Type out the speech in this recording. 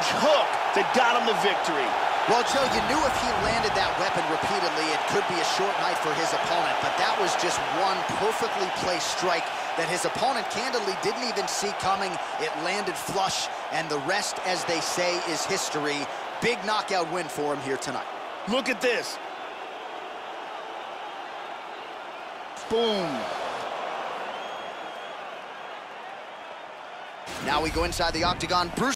hook that got him the victory. Well, Joe, you knew if he landed that weapon repeatedly, it could be a short night for his opponent, but that was just one perfectly placed strike that his opponent candidly didn't even see coming. It landed flush, and the rest, as they say, is history. Big knockout win for him here tonight. Look at this. Boom. Now we go inside the octagon. Bruce